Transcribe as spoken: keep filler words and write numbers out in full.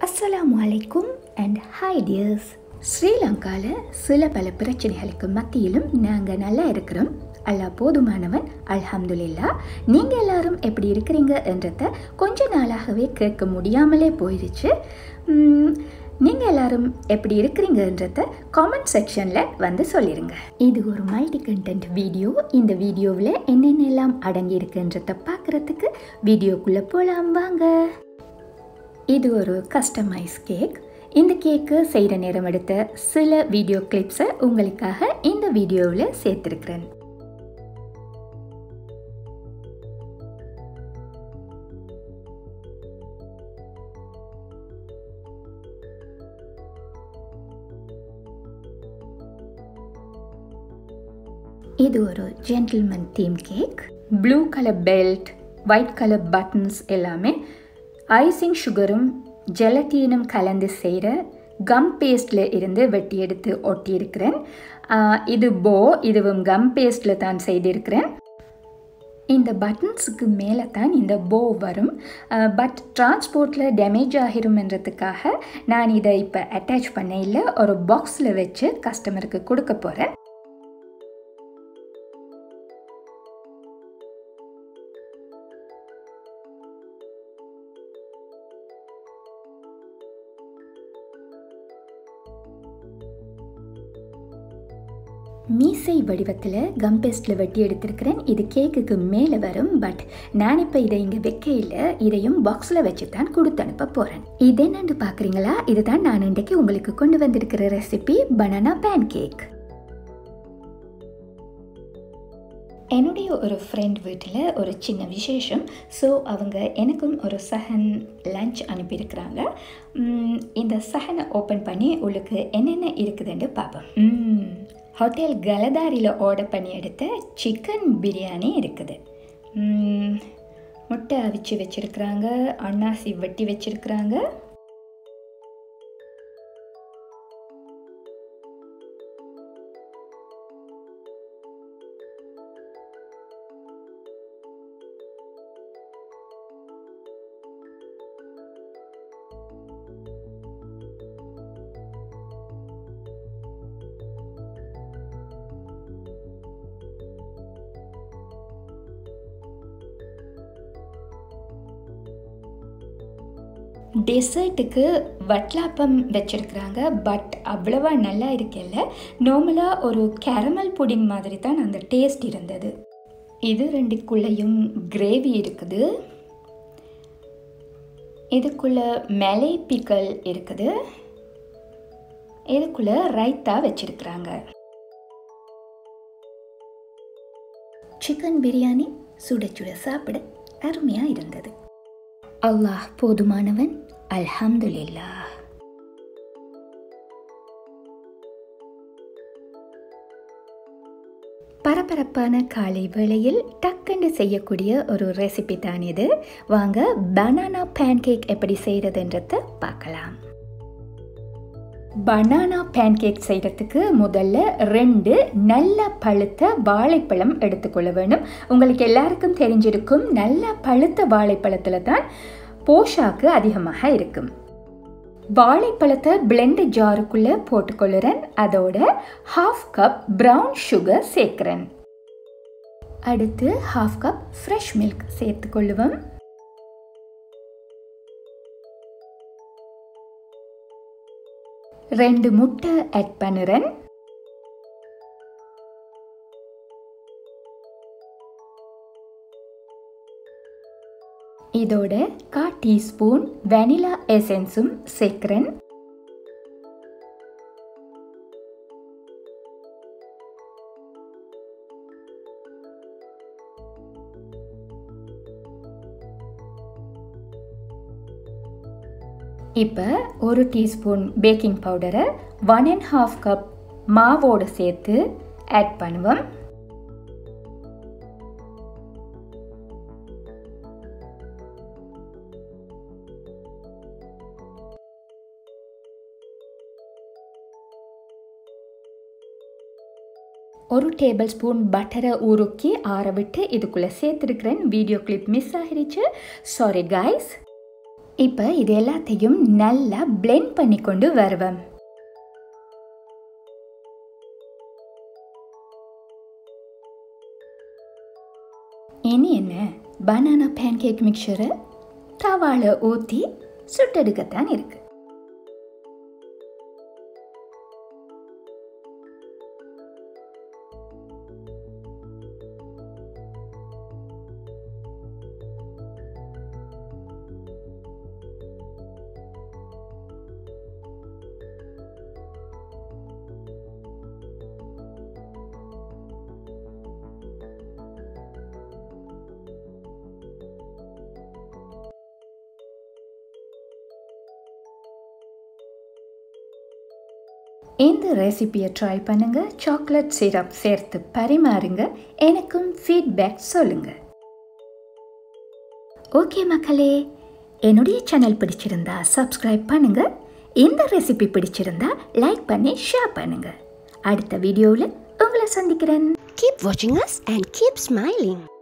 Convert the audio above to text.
அஸ்ஸலாமு அலைக்கும் and hi tears. ஸ்ரீலங்காவில் சில பல பிரச்சனைகளுக்கு மத்தியிலும் நாங்கள் நல்லா இருக்கிறோம். அல்லாஹ் போதுமானவன், அல்ஹம்துலில்லாஹ். நீங்கள் எல்லாரும் எப்படி இருக்கிறீங்க என்றதை கொஞ்ச நாளாகவே கேட்க முடியாமலே போயிடுச்சு. நீங்கள் எல்லாரும் எப்படி இருக்கிறீங்கன்றத காமெண்ட் செக்ஷனில் வந்து சொல்லிடுங்க. இது ஒரு மல்டி கண்டென்ட் வீடியோ. இந்த வீடியோவில் என்னென்னலாம் அடங்கி இருக்குன்றதை பார்க்குறதுக்கு வீடியோக்குள்ளே போகலாம் வாங்க. இது ஒரு கஸ்டமைஸ் கேக். இந்த கேக்கு செய்கிற நேரம் எடுத்த சில வீடியோ கிளிப்ஸை உங்களுக்காக இந்த வீடியோவில் சேர்த்துருக்கிறேன். இது ஒரு gentleman theme cake. Blue colour belt, white colour buttons எல்லாமே ஐசிங் சுகரும் ஜெலட்டீனும் கலந்து செய்கிற கம் பேஸ்டில் இருந்து வெட்டி எடுத்து ஒட்டியிருக்கிறேன். இது போ, இதுவும் கம் பேஸ்டில் தான் செய்திருக்கிறேன். இந்த பட்டன்ஸுக்கு மேலே தான் இந்த போ வரும். பட் டிரான்ஸ்போர்ட்டில் டேமேஜ் ஆகிரும்ன்றதுக்காக நான் இதை இப்போ அட்டாச் பண்ண இல்லை, ஒரு பாக்ஸில் வச்சு கஸ்டமருக்கு கொடுக்க போகிறேன். மீசை வடிவத்தில் கம் பேஸ்டில் வெட்டி எடுத்திருக்கிறேன். இது கேக்குக்கு மேலே வரும். பட் நான் இப்போ இதை இங்கே வைக்க இல்லை, இதையும் பாக்ஸில் வச்சு தான் கொடுத்து அனுப்ப போகிறேன். இது என்னன்னு பார்க்குறீங்களா? இதுதான் நான் இன்றைக்கு உங்களுக்கு கொண்டு வந்திருக்கிற ரெசிபி, பனானா பேன் கேக். என்னுடைய ஒரு ஃப்ரெண்ட் வீட்டில் ஒரு சின்ன விசேஷம். ஸோ அவங்க எனக்கும் ஒரு சஹன் லஞ்ச் அனுப்பியிருக்கிறாங்க. இந்த சஹனை ஓப்பன் பண்ணி உங்களுக்கு என்னென்ன இருக்குதுன்னு பார்ப்போம். ஹோட்டல் கலதாரியில் ஆர்டர் பண்ணி எடுத்த சிக்கன் பிரியாணி இருக்குது. முட்டை அவிச்சு வச்சுருக்குறாங்க, அன்னாசி வெட்டி வச்சுருக்குறாங்க. டெசர்ட்டுக்கு வட்லாப்பம் வச்சுருக்குறாங்க. பட் அவ்வளவா நல்லா இருக்கல. நார்மலாக ஒரு கேரமல் புடிங் மாதிரி தான் அந்த டேஸ்ட் இருந்தது. இது ரெண்டுக்குள்ளேயும் கிரேவி இருக்குது. இதுக்குள்ளே மலை பிக்கல் இருக்குது. இதுக்குள்ளே ரைத்தா வச்சுருக்குறாங்க. சிக்கன் பிரியாணி சுட சுட சாப்பிட அருமையாக இருந்தது. அல்லாஹ் போதுமானவன், அல்ஹம்துலில்லாஹ். பரபரப்பான காலை வேளையில் டக்குன்னு செய்யக்கூடிய ஒரு ரெசிபி தான் இது. வாங்க பனானா பேன் கேக் எப்படி செய்கிறதுன்றத பார்க்கலாம். பனானா பேன் கேக் செய்கிறதுக்கு முதல்ல ரெண்டு நல்ல பழுத்த வாழைப்பழம் எடுத்துக்கொள்ள வேணும். உங்களுக்கு எல்லாருக்கும் தெரிஞ்சிருக்கும், நல்ல பழுத்த வாழைப்பழத்தில் தான் போஷாக்கு அதிகமாக இருக்கும். வாழைப்பழத்தை பிளெண்ட் ஜாருக்குள்ளே போட்டுக்கொள்ளுறேன். அதோட ஹாஃப் கப் ப்ரௌன் சுகர் சேர்க்குறேன். அடுத்து ஹாஃப் கப் ஃப்ரெஷ் மில்க் சேர்த்துக்கொள்ளுவோம். ரெண்டு முட்டை ஆட் பண்ணுறேன். இதோட கா டீஸ்பூன் வெனிலா எசன்ஸும் சேர்க்குறேன். இப்போ ஒரு டீஸ்பூன் பேக்கிங் பவுடரை ஒன் அண்ட் ஹாஃப் கப் மாவோடு சேர்த்து ஆட் பண்ணுவோம். ஒரு டேபிள் ஸ்பூன் பட்டரை உருக்கி ஆற விட்டு இதுக்குள்ளே சேர்த்துருக்கிறேன். வீடியோ கிளிப் மிஸ் ஆகிடுச்சு, சாரி கைஸ். இப்போ இது எல்லாத்தையும் நல்லா பிளெண்ட் பண்ணி கொண்டு வருவேன். இனி என்ன, பனானா பேன்கேக் மிக்சரை தவால ஊற்றி சுட்டெடுக்கத்தான் இருக்கு. இந்த ரெசிபியை ட்ரை பண்ணுங்க, சாக்லேட் சிரப் சேர்த்து பரிமாறுங்க, எனக்கும் ஃபீட்பேக் சொல்லுங்க. ஓகே மக்களே, என்னுடைய சேனல் பிடிச்சிருந்தா சப்ஸ்கிரைப் பண்ணுங்க. இந்த ரெசிபி பிடிச்சிருந்தா லைக் பண்ணி ஷேர் பண்ணுங்க. அடுத்த வீடியோவில் உங்களை சந்திக்கிறேன். Keep watching us and keep smiling.